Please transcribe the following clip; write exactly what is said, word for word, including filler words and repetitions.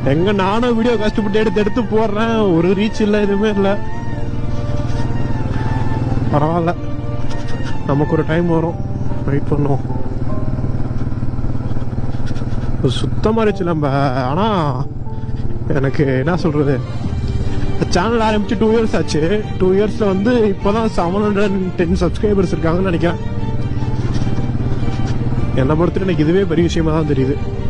எங்க நானும் வீடியோ கஷ்டப்பட்டு எடுத்து எடுத்து போடுறேன், ஒரு ரீச் இல்லை, எதுவுமே இல்லை. பரவாயில்ல, நமக்கு ஒரு டைம் வரும், வெயிட் பண்ணுவோம். சுத்தமா இருந்துச்சு நம்ம. ஆனா எனக்கு என்ன சொல்றது, சேனல் ஆரம்பிச்சு டூ இயர்ஸ் ஆச்சு. டூ இயர்ஸ்ல வந்து இப்பதான் seven hundred and ten subscribers இருக்காங்கன்னு நினைக்கிறேன். என்னை பொறுத்து எனக்கு இதுவே பெரிய விஷயமா தான் தெரியுது.